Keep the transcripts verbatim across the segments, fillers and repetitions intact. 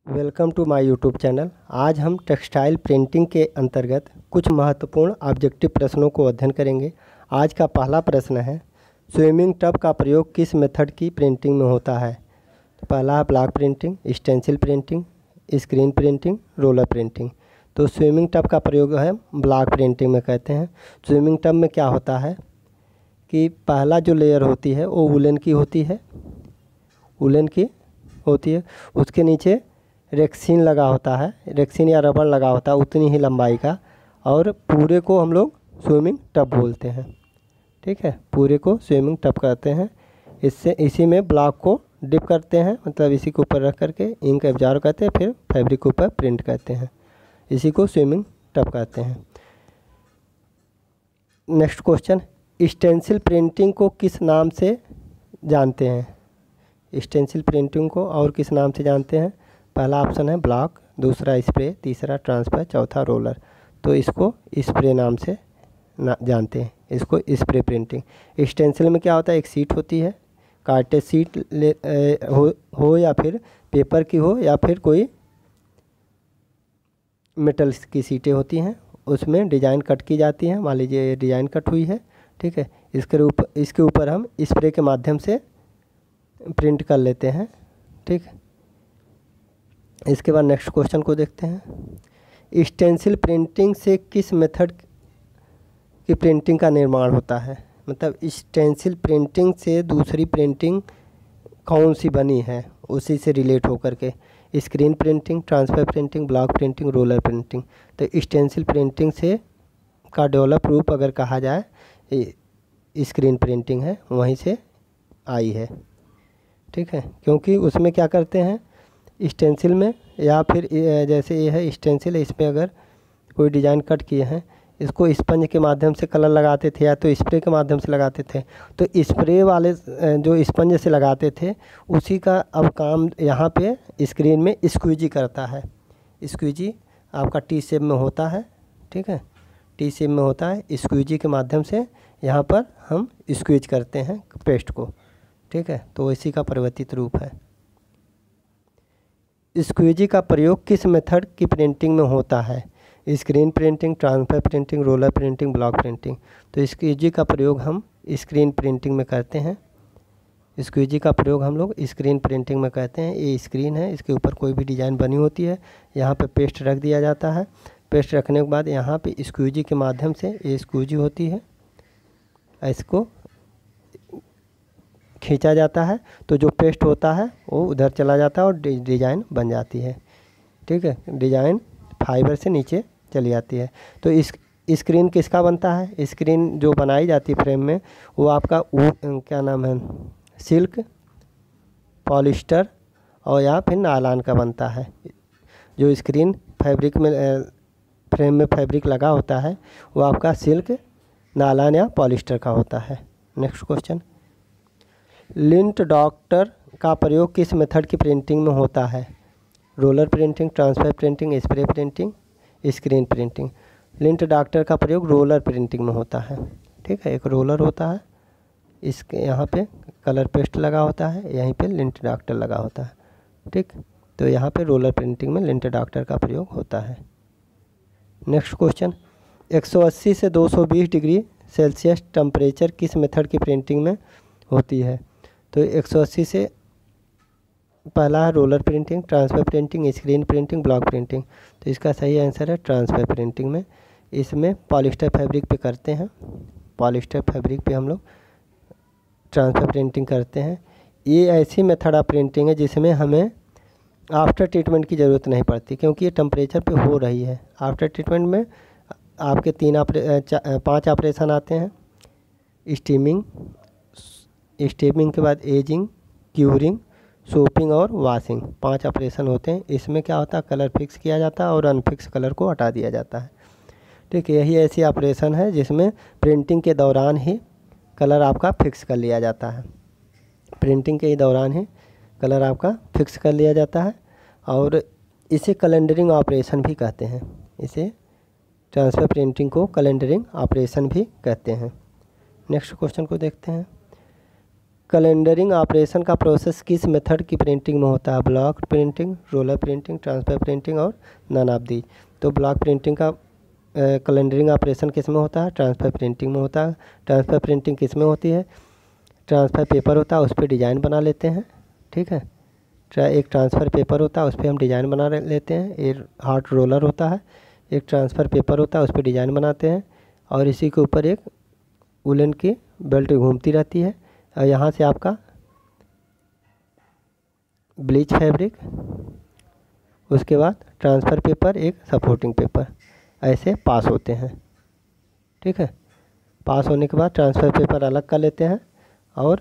Welcome to my YouTube channel. आज हम textile printing के अंतर्गत कुछ महत्वपूर्ण ऑब्जेक्टिव प्रश्नों को अध्ययन करेंगे। आज का पहला प्रश्न है, स्विमिंग टब का प्रयोग किस मेथड की प्रिंटिंग में होता है। तो पहला है block printing, stencil printing, screen printing, roller printing. तो स्विमिंग टब का प्रयोग है ब्लॉक प्रिंटिंग में कहते हैं। स्विमिंग टब में क्या होता है कि पहला जो लेयर होती है वो वुलन की होती है वुलन की होती है उसके नीचे रेक्सिन लगा होता है, रेक्सिन या रबड़ लगा होता है उतनी ही लंबाई का, और पूरे को हम लोग स्विमिंग टब बोलते हैं। ठीक है, पूरे को स्विमिंग टब कहते हैं। इससे इसी में ब्लॉक को डिप करते हैं, मतलब इसी के ऊपर रख करके इंक एब्जॉर्ब करते हैं, फिर फैब्रिक के ऊपर प्रिंट करते हैं। इसी को स्विमिंग टब कहते हैं। नेक्स्ट क्वेश्चन, स्टेंसिल प्रिंटिंग को किस नाम से जानते हैं। स्टेंसिल प्रिंटिंग को और किस नाम से जानते हैं। पहला ऑप्शन है ब्लॉक, दूसरा स्प्रे, तीसरा ट्रांसफर, चौथा रोलर। तो इसको स्प्रे नाम से ना जानते हैं, इसको स्प्रे प्रिंटिंग। स्टेंसिल में क्या होता है, एक सीट होती है, कार्टेज सीट ले ए, हो, हो या फिर पेपर की हो या फिर कोई मेटल की सीटें होती हैं, उसमें डिज़ाइन कट की जाती है। मान लीजिए ये डिज़ाइन कट हुई है, ठीक है, इसके ऊपर इसके ऊपर हम स्प्रे के माध्यम से प्रिंट कर लेते हैं। ठीक है, इसके बाद नेक्स्ट क्वेश्चन को देखते हैं। स्टेंसिल प्रिंटिंग से किस मेथड की प्रिंटिंग का निर्माण होता है। मतलब स्टेंसिल प्रिंटिंग से दूसरी प्रिंटिंग कौन सी बनी है, उसी से रिलेट होकर के screen printing, transfer printing, block printing, roller printing. तो स्टेंसिल प्रिंटिंग से का डेवलप रूप अगर कहा जाए स्क्रीन प्रिंटिंग है, वहीं से आई है। ठीक है, क्योंकि उसमें क्या करते हैं स्टेंसिल में, या फिर जैसे ये है स्टेंसिल, इसमें अगर कोई डिज़ाइन कट किए हैं, इसको स्पंज के माध्यम से कलर लगाते थे या तो स्प्रे के माध्यम से लगाते थे। तो स्प्रे वाले जो स्पंज से लगाते थे उसी का अब काम यहाँ पे स्क्रीन में स्क्वीजी करता है। स्क्वीजी आपका टी शेप में होता है, ठीक है, टी शेप में होता है। स्क्वीजी के माध्यम से यहाँ पर हम स्क्वीज करते हैं पेस्ट को। ठीक है, तो इसी का परिवर्तित रूप है। स्क्वीजी का प्रयोग किस मेथड की प्रिंटिंग में होता है। Screen printing, transfer printing, roller printing, block printing. तो स्क्वीजी का प्रयोग हम स्क्रीन प्रिंटिंग में करते हैं। स्क्वीजी का प्रयोग हम लोग स्क्रीन प्रिंटिंग में करते हैं। ये स्क्रीन है, इसके ऊपर कोई भी डिज़ाइन बनी होती है, यहाँ पे पेस्ट रख दिया जाता है। पेस्ट रखने के बाद यहाँ पे स्क्वीजी के माध्यम से ये स्क्वीजी होती है, इसको खींचा जाता है, तो जो पेस्ट होता है वो उधर चला जाता है और डिज़ाइन बन जाती है। ठीक है, डिज़ाइन फाइबर से नीचे चली जाती है। तो इस स्क्रीन किसका बनता है, स्क्रीन जो बनाई जाती है फ्रेम में, वो आपका वो क्या नाम है, सिल्क, पॉलिस्टर और या फिर नायलॉन का बनता है। जो स्क्रीन फैब्रिक में फ्रेम में फैब्रिक लगा होता है वो आपका सिल्क, नायलॉन या पॉलिस्टर का होता है। नेक्स्ट क्वेश्चन, लिंट डॉक्टर का प्रयोग किस मेथड की प्रिंटिंग में होता है। Roller printing, transfer printing, spray printing, screen printing. Lint doctor का प्रयोग रोलर प्रिंटिंग में होता है। ठीक है, एक रोलर होता है, इसके यहाँ पे कलर पेस्ट लगा होता है, यहीं पे लिंट डॉक्टर लगा होता है। ठीक, तो यहाँ पे रोलर प्रिंटिंग में लिंट डॉक्टर का प्रयोग होता है। नेक्स्ट क्वेश्चन, एक सौ अस्सी से दो सौ बीस डिग्री सेल्सियस टेम्परेचर किस मेथड की प्रिंटिंग में होती है। तो एक सौ अस्सी से पहला है roller printing, transfer printing, screen printing, block printing. तो इसका सही आंसर है ट्रांसफर प्रिंटिंग में। इसमें पॉलिस्टर फैब्रिक पे करते हैं, पॉलिस्टर फैब्रिक पे हम लोग ट्रांसफर प्रिंटिंग करते हैं। ये ऐसी मेथड ऑफ प्रिंटिंग है जिसमें हमें आफ्टर ट्रीटमेंट की ज़रूरत नहीं पड़ती, क्योंकि ये टेम्परेचर पे हो रही है। आफ्टर ट्रीटमेंट में आपके तीन ऑपरे पाँच ऑपरेशन आते हैं। स्टीमिंग, स्टीमिंग के बाद एजिंग, क्यूरिंग, सोपिंग और वॉशिंग, पांच ऑपरेशन होते हैं। इसमें क्या होता है, कलर फिक्स किया जाता है और अनफिक्स कलर को हटा दिया जाता है। ठीक है, यही ऐसी ऑपरेशन है जिसमें प्रिंटिंग के दौरान ही कलर आपका फिक्स कर लिया जाता है। प्रिंटिंग के ही दौरान ही कलर आपका फिक्स कर लिया जाता है, और इसे कैलेंडरिंग ऑपरेशन भी कहते हैं। इसे ट्रांसफर प्रिंटिंग को कैलेंडरिंग ऑपरेशन भी कहते हैं। नेक्स्ट क्वेश्चन को देखते हैं। कैलेंडरिंग ऑपरेशन का प्रोसेस किस मेथड की प्रिंटिंग में होता है? Block printing, roller printing, transfer printing और नन ऑफ दी। तो ब्लॉक प्रिंटिंग का कैलेंडरिंग ऑपरेशन किस में होता है? ट्रांसफर प्रिंटिंग में होता है। ट्रांसफर प्रिंटिंग किस में होती है? ट्रांसफ़र पेपर होता है, उस पर डिज़ाइन बना लेते हैं। ठीक है, एक ट्रांसफ़र पेपर होता है, उस पर हम डिज़ाइन बना लेते हैं। एक हार्ड रोलर होता है, एक ट्रांसफ़र पेपर होता है, उस पर डिज़ाइन बनाते हैं और इसी के ऊपर एक वुलन की बेल्ट घूमती रहती है और यहाँ से आपका ब्लीच फैब्रिक, उसके बाद ट्रांसफ़र पेपर, एक सपोर्टिंग पेपर, ऐसे पास होते हैं। ठीक है, पास होने के बाद ट्रांसफ़र पेपर अलग कर लेते हैं और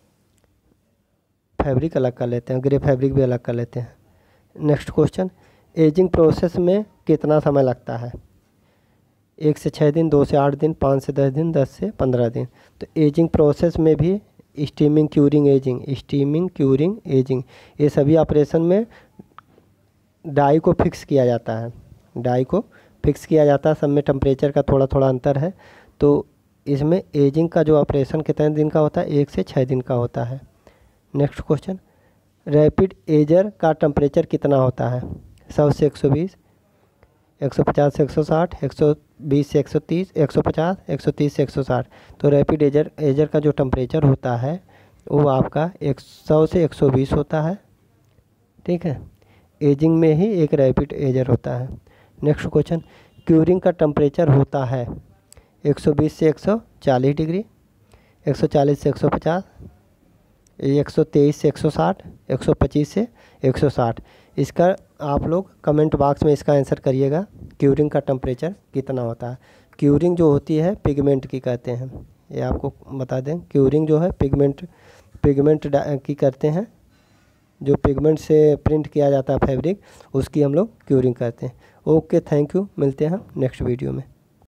फैब्रिक अलग कर लेते हैं, ग्रे फैब्रिक भी अलग कर लेते हैं। नेक्स्ट क्वेश्चन, एजिंग प्रोसेस में कितना समय लगता है? एक से छः दिन, दो से आठ दिन, पाँच से दस दिन, दस से पंद्रह दिन। तो एजिंग प्रोसेस में भी steaming, curing, ageing, steaming, curing, ageing, ये सभी ऑपरेशन में डाई को फिक्स किया जाता है। डाई को फिक्स किया जाता है, सब में टेम्परेचर का थोड़ा थोड़ा अंतर है। तो इसमें एजिंग का जो ऑपरेशन कितने दिन का होता है? एक से छः दिन का होता है। नेक्स्ट क्वेश्चन, रैपिड एजर का टेम्परेचर कितना होता है? सौ से एक सौ बीस, एक सौ पचास से एक सौ साठ, एक सौ बीस से एक सौ तीस, एक सौ पचास, एक सौ तीस से एक सौ साठ। तो रैपिड एजर एजर का जो टेम्परेचर होता है वो आपका एक सौ से एक सौ बीस होता है। ठीक है, एजिंग में ही एक रैपिड एजर होता है। नेक्स्ट क्वेश्चन, क्यूरिंग का टेम्परेचर होता है एक सौ बीस से एक सौ चालीस डिग्री, एक सौ चालीस से एक सौ पचास, एक सौ तेईस से एक सौ साठ, एक सौ पच्चीस से एक सौ साठ। इसका आप लोग कमेंट बॉक्स में इसका आंसर करिएगा, क्यूरिंग का टेम्परेचर कितना होता है। क्यूरिंग जो होती है पिगमेंट की कहते हैं, ये आपको बता दें। क्यूरिंग जो है पिगमेंट पिगमेंट की करते हैं, जो पिगमेंट से प्रिंट किया जाता है फैब्रिक, उसकी हम लोग क्यूरिंग करते हैं। ओके, थैंक यू, मिलते हैं नेक्स्ट वीडियो में।